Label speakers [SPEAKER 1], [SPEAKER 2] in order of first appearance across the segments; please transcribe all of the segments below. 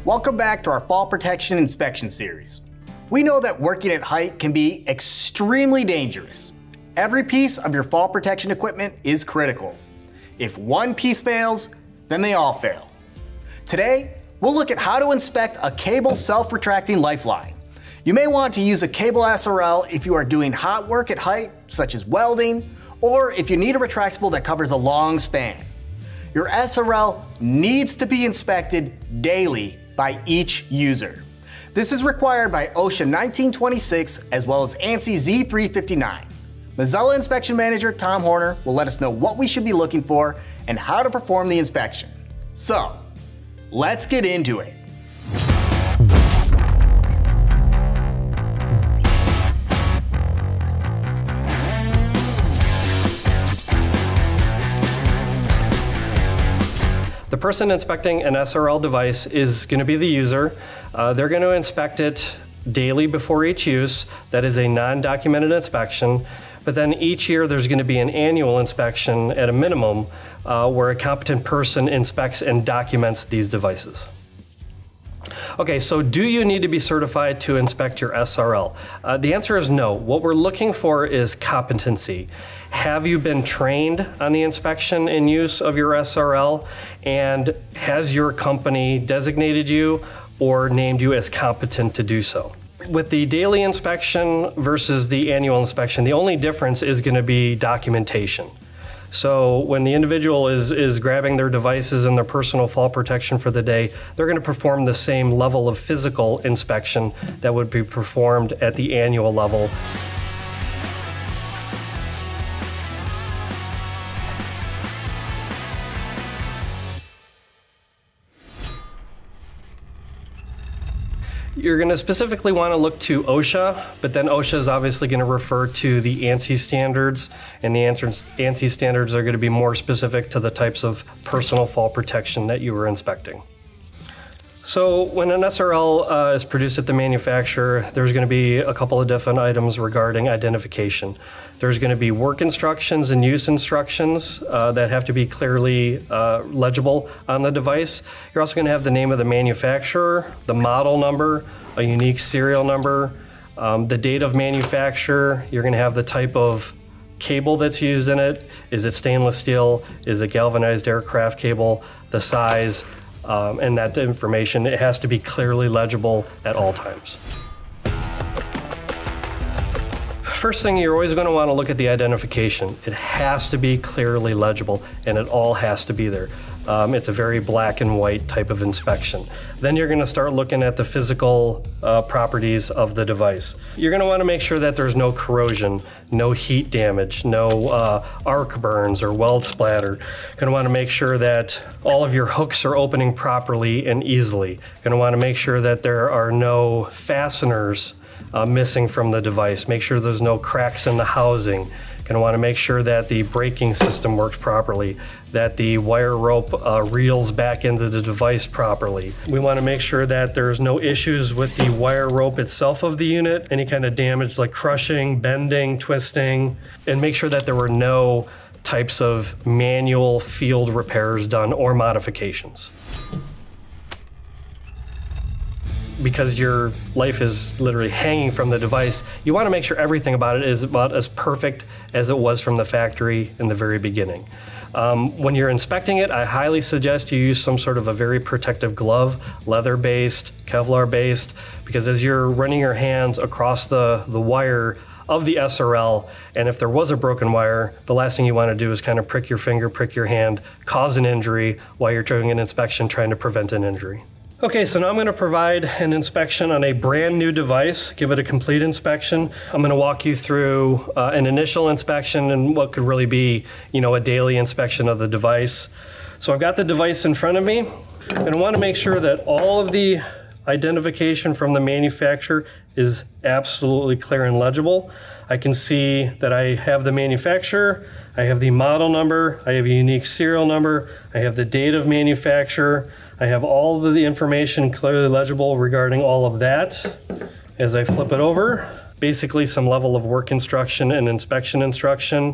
[SPEAKER 1] Welcome back to our Fall Protection Inspection Series. We know that working at height can be extremely dangerous. Every piece of your fall protection equipment is critical. If one piece fails, then they all fail. Today, we'll look at how to inspect a Cable Self-Retracting Lifeline. You may want to use a Cable SRL if you are doing hot work at height, such as welding, or if you need a retractable that covers a long span. Your SRL needs to be inspected daily by each user. This is required by OSHA 1926 as well as ANSI Z359. Mazzella Inspection Manager Tom Horner will let us know what we should be looking for and how to perform the inspection. So, let's get into it.
[SPEAKER 2] The person inspecting an SRL device is going to be the user. They're going to inspect it daily before each use. That is a non-documented inspection. But then each year there's going to be an annual inspection at a minimum where a competent person inspects and documents these devices. Okay, so do you need to be certified to inspect your SRL? The answer is no. What we're looking for is competency. Have you been trained on the inspection and use of your SRL? And has your company designated you or named you as competent to do so? With the daily inspection versus the annual inspection, the only difference is going to be documentation. So when the individual is grabbing their devices and their personal fall protection for the day, they're going to perform the same level of physical inspection that would be performed at the annual level. You're going to specifically want to look to OSHA, but then OSHA is obviously going to refer to the ANSI standards, and the ANSI standards are going to be more specific to the types of personal fall protection that you were inspecting. So when an SRL is produced at the manufacturer, there's going to be a couple of different items regarding identification. There's going to be work instructions and use instructions that have to be clearly legible on the device. You're also going to have the name of the manufacturer, the model number, a unique serial number, the date of manufacture. You're going to have the type of cable that's used in it. Is it stainless steel? Is it galvanized aircraft cable? The size. And that information, it has to be clearly legible at all times. First thing, you're always going to want to look at the identification. It has to be clearly legible, and it all has to be there. It's a very black and white type of inspection. Then you're going to start looking at the physical properties of the device. You're going to want to make sure that there's no corrosion, no heat damage, no arc burns or weld splatter. You're going to want to make sure that all of your hooks are opening properly and easily. You're going to want to make sure that there are no fasteners missing from the device. Make sure there's no cracks in the housing. Going to want to make sure that the braking system works properly, that the wire rope reels back into the device properly. We want to make sure that there's no issues with the wire rope itself of the unit, any kind of damage like crushing, bending, twisting, and make sure that there were no types of manual field repairs done or modifications. Because your life is literally hanging from the device, you want to make sure everything about it is about as perfect as it was from the factory in the very beginning. When you're inspecting it, I highly suggest you use some sort of a very protective glove, leather-based, Kevlar-based, because as you're running your hands across the wire of the SRL, and if there was a broken wire, the last thing you want to do is kind of prick your finger, prick your hand, cause an injury while you're doing an inspection trying to prevent an injury. Okay, so now I'm going to provide an inspection on a brand new device, give it a complete inspection. I'm going to walk you through an initial inspection and what could really be, a daily inspection of the device. So I've got the device in front of me, and I want to make sure that all of the identification from the manufacturer is absolutely clear and legible. I can see that I have the manufacturer, I have the model number, I have a unique serial number, I have the date of manufacture, I have all of the information clearly legible regarding all of that. As I flip it over, basically some level of work instruction and inspection instruction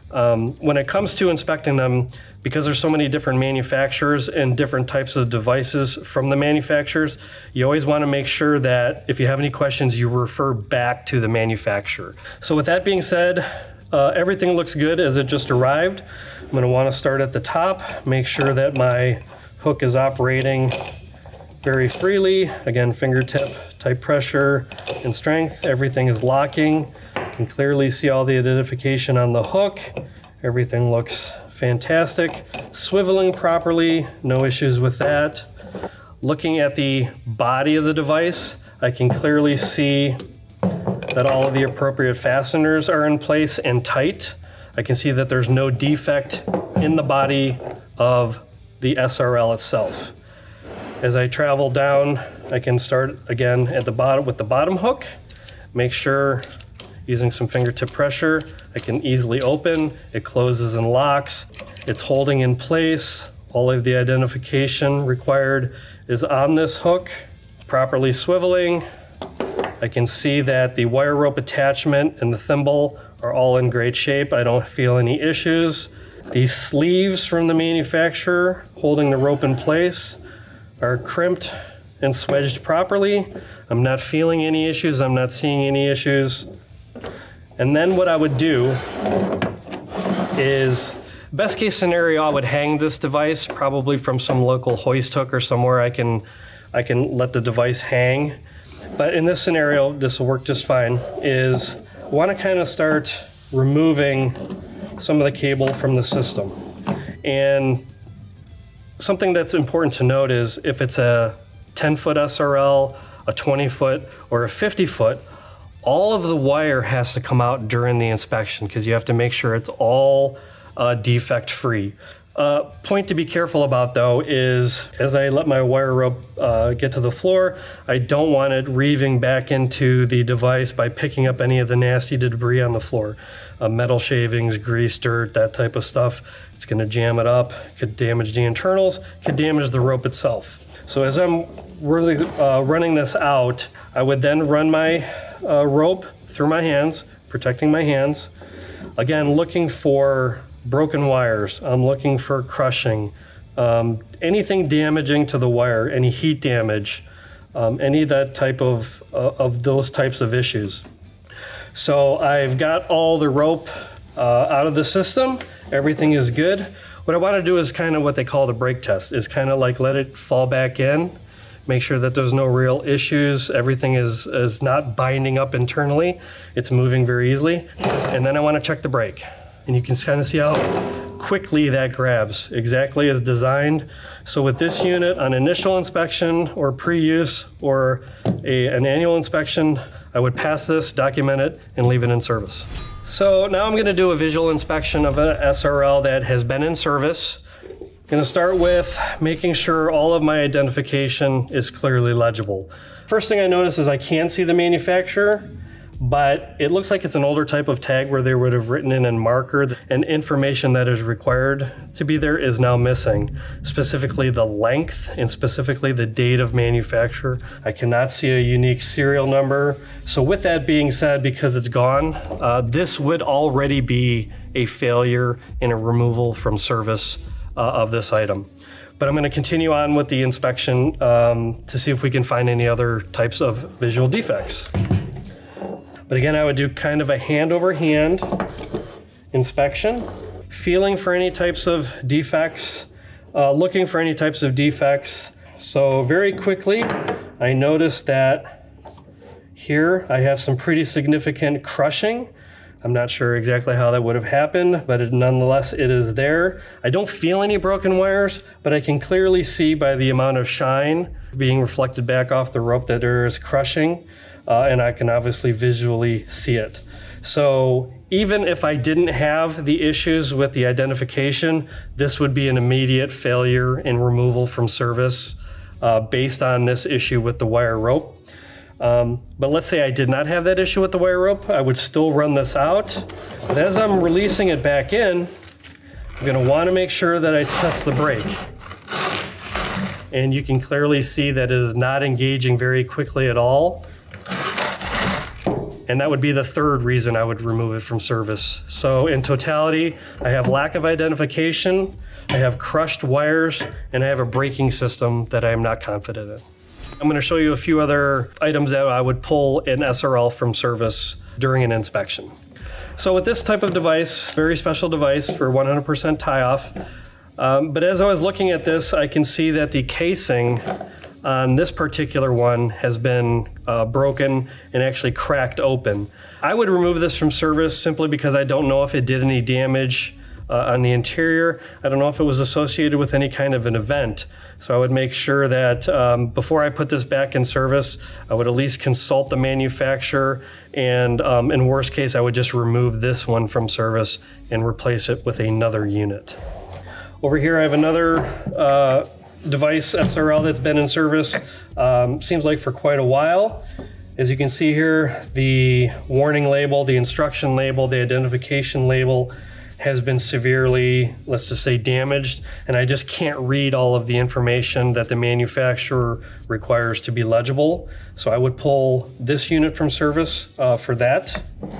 [SPEAKER 2] When it comes to inspecting them, because there's so many different manufacturers and different types of devices from the manufacturers, you always want to make sure that if you have any questions, you refer back to the manufacturer. So with that being said, everything looks good as it just arrived. I'm going to want to start at the top, make sure that my hook is operating very freely. Again, fingertip type pressure and strength. Everything is locking. You can clearly see all the identification on the hook. Everything looks fantastic. Swiveling properly, no issues with that. Looking at the body of the device, I can clearly see that all of the appropriate fasteners are in place and tight. I can see that there's no defect in the body of the SRL itself. As I travel down, I can start again at the bottom with the bottom hook. Make sure, using some fingertip pressure, I can easily open. It closes and locks. It's holding in place. All of the identification required is on this hook, properly swiveling. I can see that the wire rope attachment and the thimble are all in great shape. I don't feel any issues. These sleeves from the manufacturer holding the rope in place are crimped and swedged properly. I'm not feeling any issues. I'm not seeing any issues. And then what I would do is, best case scenario, I would hang this device probably from some local hoist hook or somewhere I can let the device hang. But in this scenario, this will work just fine, is I want to kind of start removing some of the cable from the system. And something that's important to note is if it's a 10-foot SRL, a 20-foot, or a 50-foot, all of the wire has to come out during the inspection because you have to make sure it's all defect-free. Point to be careful about though is as I let my wire rope get to the floor, I don't want it reeving back into the device by picking up any of the nasty debris on the floor. Metal shavings, grease, dirt, that type of stuff. It's going to jam it up, could damage the internals, could damage the rope itself. So as I'm really running this out, I would then run my rope through my hands, protecting my hands. Again, looking for broken wires. I'm looking for crushing, anything damaging to the wire, any heat damage, any of that type of those types of issues. So I've got all the rope out of the system. Everything is good. What I want to do is kind of what they call the brake test, is kind of like let it fall back in, make sure that there's no real issues. Everything is not binding up internally. It's moving very easily. And then I want to check the brake. And you can kind of see how quickly that grabs, exactly as designed. So with this unit, on initial inspection or pre-use or an annual inspection, I would pass this, document it, and leave it in service. So now I'm going to do a visual inspection of an SRL that has been in service. I'm going to start with making sure all of my identification is clearly legible. First thing I notice is I can see the manufacturer, but it looks like it's an older type of tag where they would have written in marker, and information that is required to be there is now missing. Specifically the length and specifically the date of manufacture. I cannot see a unique serial number. So with that being said, because it's gone, this would already be a failure and a removal from service of this item. But I'm going to continue on with the inspection to see if we can find any other types of visual defects. But again, I would do kind of a hand over hand inspection, feeling for any types of defects, looking for any types of defects. So very quickly, I noticed that here I have some pretty significant crushing. I'm not sure exactly how that would have happened, but nonetheless, it is there. I don't feel any broken wires, but I can clearly see by the amount of shine being reflected back off the rope that there is crushing. And I can obviously visually see it. So even if I didn't have the issues with the identification, this would be an immediate failure and removal from service based on this issue with the wire rope. But let's say I did not have that issue with the wire rope, I would still run this out. But as I'm releasing it back in, I'm gonna wanna make sure that I test the brake. And you can clearly see that it is not engaging very quickly at all. And that would be the third reason I would remove it from service. So in totality, I have lack of identification, I have crushed wires, and I have a braking system that I am not confident in. I'm going to show you a few other items that I would pull an SRL from service during an inspection. So with this type of device, very special device for 100% tie-off, but as I was looking at this, I can see that the casing on this particular one has been broken and actually cracked open. I would remove this from service simply because I don't know if it did any damage on the interior. I don't know if it was associated with any kind of an event. So I would make sure that before I put this back in service, I would at least consult the manufacturer, and in worst case, I would just remove this one from service and replace it with another unit. Over here I have another device SRL that's been in service, seems like for quite a while. As you can see here, the warning label, the instruction label, the identification label has been severely, let's just say, damaged, and I just can't read all of the information that the manufacturer requires to be legible. So I would pull this unit from service for that.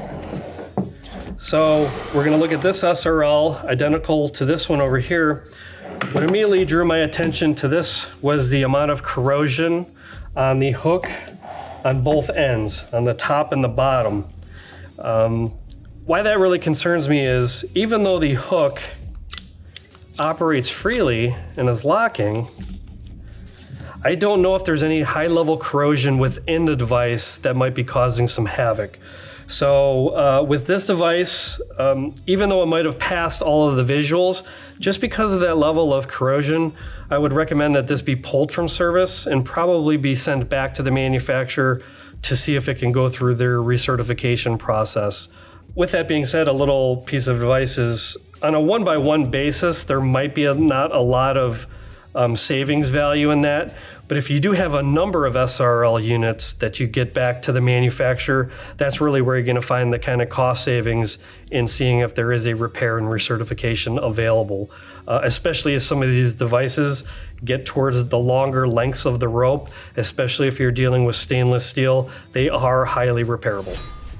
[SPEAKER 2] So we're gonna look at this SRL, identical to this one over here. What immediately drew my attention to this was the amount of corrosion on the hook on both ends, on the top and the bottom. Why that really concerns me is, even though the hook operates freely and is locking, I don't know if there's any high-level corrosion within the device that might be causing some havoc. So with this device, even though it might have passed all of the visuals, just because of that level of corrosion, I would recommend that this be pulled from service and probably be sent back to the manufacturer to see if it can go through their recertification process. With that being said, a little piece of advice is, on a one-by-one basis, there might be not a lot of savings value in that. But if you do have a number of SRL units that you get back to the manufacturer, that's really where you're going to find the kind of cost savings in seeing if there is a repair and recertification available. Especially as some of these devices get towards the longer lengths of the rope, especially if you're dealing with stainless steel, they are highly repairable.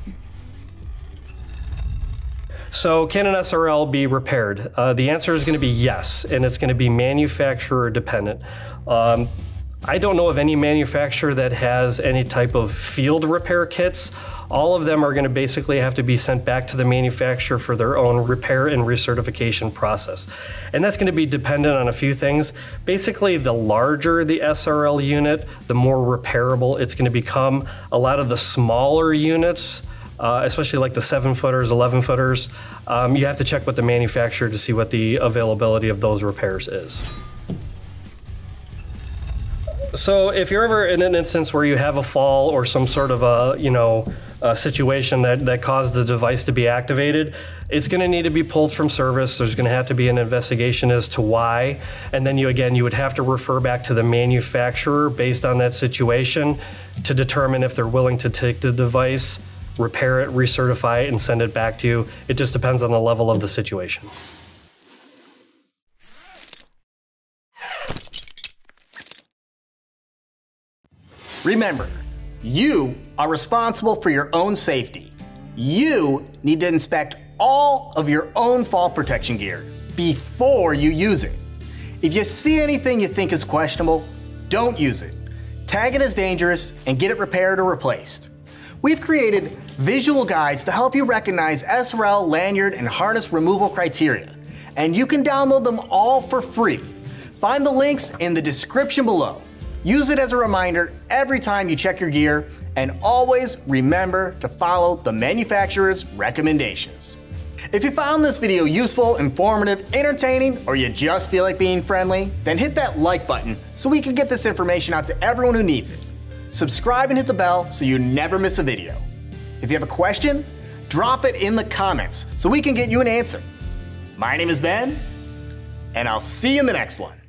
[SPEAKER 2] So can an SRL be repaired? The answer is going to be yes, and it's going to be manufacturer dependent. I don't know of any manufacturer that has any type of field repair kits. All of them are going to basically have to be sent back to the manufacturer for their own repair and recertification process. And that's going to be dependent on a few things. Basically, the larger the SRL unit, the more repairable it's going to become. A lot of the smaller units, especially like the 7-footers, 11-footers, you have to check with the manufacturer to see what the availability of those repairs is. So if you're ever in an instance where you have a fall or some sort of a situation that caused the device to be activated, it's going to need to be pulled from service. There's going to have to be an investigation as to why, and then you would have to refer back to the manufacturer based on that situation to determine if they're willing to take the device, repair it, recertify it, and send it back to you. It just depends on the level of the situation.
[SPEAKER 1] Remember, you are responsible for your own safety. You need to inspect all of your own fall protection gear before you use it. If you see anything you think is questionable, don't use it. Tag it as dangerous and get it repaired or replaced. We've created visual guides to help you recognize SRL lanyard and harness removal criteria, and you can download them all for free. Find the links in the description below. Use it as a reminder every time you check your gear, and always remember to follow the manufacturer's recommendations. If you found this video useful, informative, entertaining, or you just feel like being friendly, then hit that like button so we can get this information out to everyone who needs it. Subscribe and hit the bell so you never miss a video. If you have a question, drop it in the comments so we can get you an answer. My name is Ben, and I'll see you in the next one.